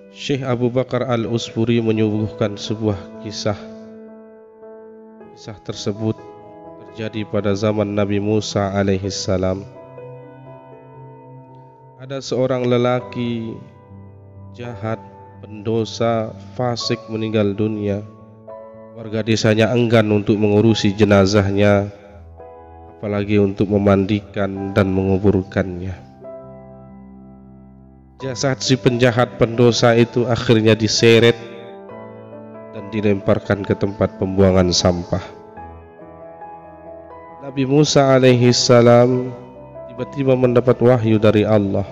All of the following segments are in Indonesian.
Syekh Abu Bakar Al-Usburi menyuguhkan sebuah kisah. Kisah tersebut terjadi pada zaman Nabi Musa alaihissalam. Ada seorang lelaki jahat, pendosa, fasik meninggal dunia. Warga desanya enggan untuk mengurusi jenazahnya, apalagi untuk memandikan dan menguburkannya. Jasad si penjahat pendosa itu akhirnya diseret dan dilemparkan ke tempat pembuangan sampah. Nabi Musa alaihissalam tiba-tiba mendapat wahyu dari Allah.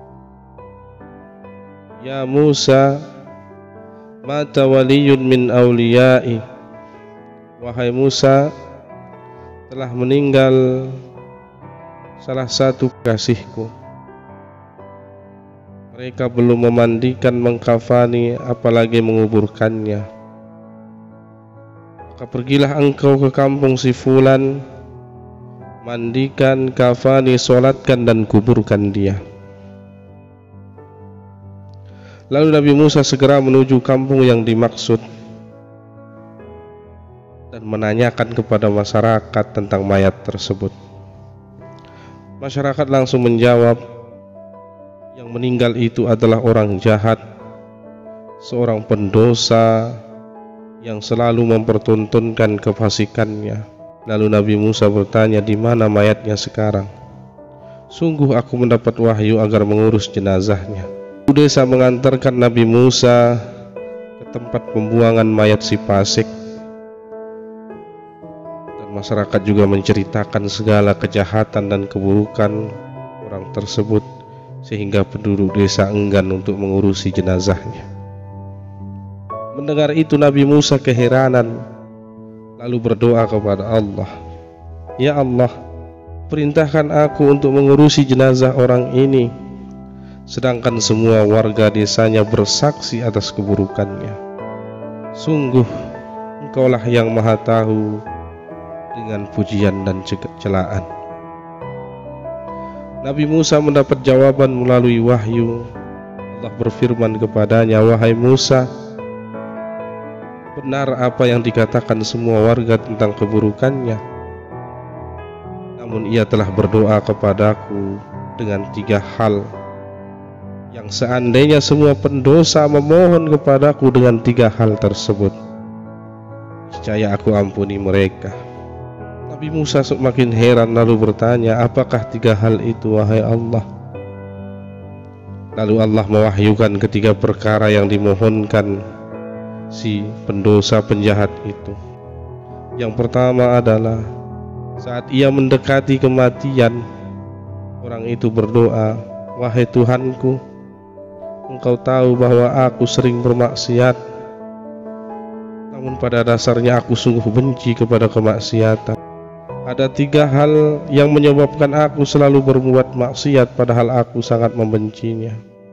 Ya Musa, mata waliyun min awliyai. Wahai Musa, telah meninggal salah satu kasihku. Mereka belum memandikan, mengkafani, apalagi menguburkannya. Maka pergilah engkau ke kampung si Fulan, mandikan, kafani, solatkan dan kuburkan dia. Lalu Nabi Musa segera menuju kampung yang dimaksud dan menanyakan kepada masyarakat tentang mayat tersebut. Masyarakat langsung menjawab, yang meninggal itu adalah orang jahat, seorang pendosa yang selalu mempertontonkan kefasikannya. Lalu Nabi Musa bertanya, di mana mayatnya sekarang? Sungguh aku mendapat wahyu agar mengurus jenazahnya. Desa mengantarkan Nabi Musa ke tempat pembuangan mayat si fasik, dan masyarakat juga menceritakan segala kejahatan dan keburukan orang tersebut, sehingga penduduk desa enggan untuk mengurusi jenazahnya. Mendengar itu Nabi Musa keheranan, lalu berdoa kepada Allah, Ya Allah, perintahkan aku untuk mengurusi jenazah orang ini, sedangkan semua warga desanya bersaksi atas keburukannya. Sungguh Engkaulah yang maha tahu dengan pujian dan celaan. Nabi Musa mendapat jawaban melalui wahyu. Allah berfirman kepadanya, Wahai Musa, benar apa yang dikatakan semua warga tentang keburukannya. Namun ia telah berdoa kepadaku dengan 3 hal, yang seandainya semua pendosa memohon kepadaku dengan 3 hal tersebut, niscaya aku ampuni mereka. Nabi Musa semakin heran lalu bertanya, apakah 3 hal itu wahai Allah? Lalu Allah mewahyukan ketiga perkara yang dimohonkan si pendosa penjahat itu. Yang pertama adalah saat ia mendekati kematian, orang itu berdoa, Wahai Tuhanku, Engkau tahu bahwa aku sering bermaksiat, namun pada dasarnya aku sungguh benci kepada kemaksiatan. Ada 3 hal yang menyebabkan aku selalu berbuat maksiat padahal aku sangat membencinya,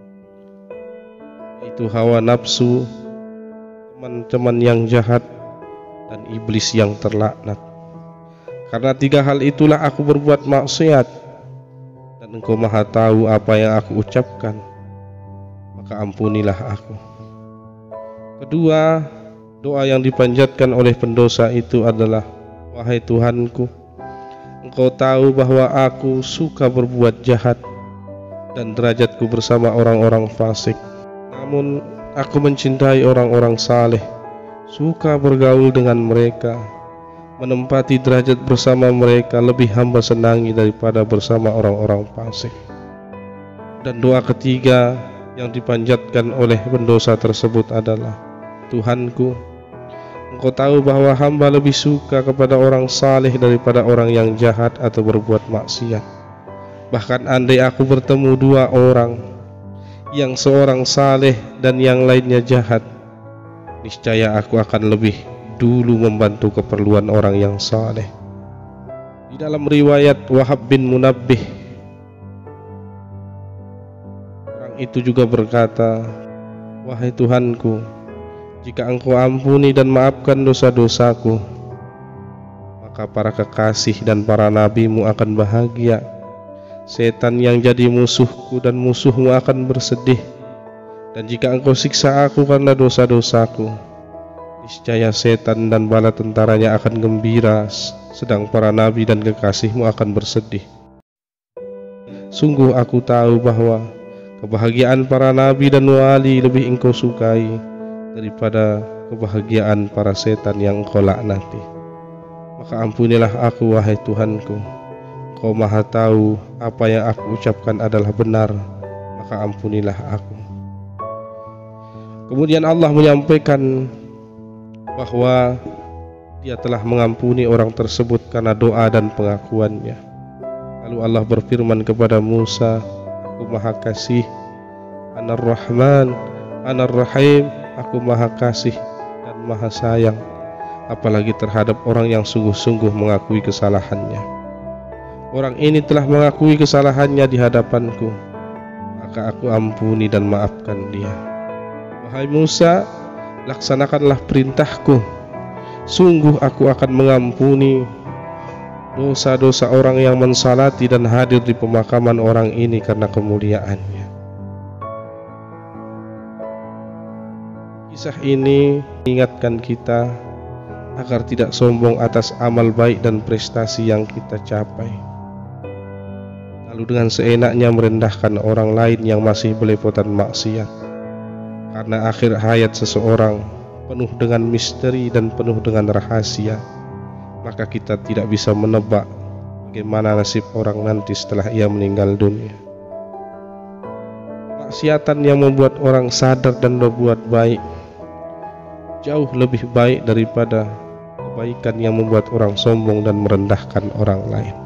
yaitu hawa nafsu, teman-teman yang jahat, dan iblis yang terlaknat. Karena 3 hal itulah aku berbuat maksiat, dan Engkau maha tahu apa yang aku ucapkan, maka ampunilah aku. Kedua, doa yang dipanjatkan oleh pendosa itu adalah, Wahai Tuhanku, Engkau tahu bahwa aku suka berbuat jahat dan derajatku bersama orang-orang fasik. Namun aku mencintai orang-orang saleh, suka bergaul dengan mereka, menempati derajat bersama mereka lebih hamba senangi daripada bersama orang-orang fasik. Dan doa ketiga yang dipanjatkan oleh pendosa tersebut adalah, Tuhanku, Engkau tahu bahwa hamba lebih suka kepada orang saleh daripada orang yang jahat atau berbuat maksiat. Bahkan andai aku bertemu 2 orang, yang seorang saleh dan yang lainnya jahat, niscaya aku akan lebih dulu membantu keperluan orang yang saleh. Di dalam riwayat Wahab bin Munabbih, orang itu juga berkata, Wahai Tuhanku, jika Engkau ampuni dan maafkan dosa-dosaku, maka para kekasih dan para nabimu akan bahagia. Setan yang jadi musuhku dan musuhmu akan bersedih, Dan jika engkau siksa aku karena dosa-dosaku, niscaya setan dan bala tentaranya akan gembira, sedang para nabi dan kekasihmu akan bersedih. Sungguh aku tahu bahwa kebahagiaan para nabi dan wali lebih engkau sukai daripada kebahagiaan para setan yang engkau laknati. Maka ampunilah aku, wahai Tuhanku. Kau maha tahu apa yang aku ucapkan adalah benar, maka ampunilah aku. Kemudian Allah menyampaikan bahwa Dia telah mengampuni orang tersebut karena doa dan pengakuannya. Lalu Allah berfirman kepada Musa, aku maha kasih, Anar-Rahman, Anar-Rahim, aku maha kasih dan maha sayang, apalagi terhadap orang yang sungguh-sungguh mengakui kesalahannya. Orang ini telah mengakui kesalahannya di hadapanku, maka aku ampuni dan maafkan dia. Wahai Musa, laksanakanlah perintahku. Sungguh aku akan mengampuni dosa-dosa orang yang mensalati dan hadir di pemakaman orang ini karena kemuliaannya. Kisah ini mengingatkan kita agar tidak sombong atas amal baik dan prestasi yang kita capai, lalu dengan seenaknya merendahkan orang lain yang masih belepotan maksiat. Karena akhir hayat seseorang penuh dengan misteri dan penuh dengan rahasia, maka kita tidak bisa menebak bagaimana nasib orang nanti setelah ia meninggal dunia. Kemaksiatan yang membuat orang sadar dan berbuat baik jauh lebih baik daripada kebaikan yang membuat orang sombong dan merendahkan orang lain.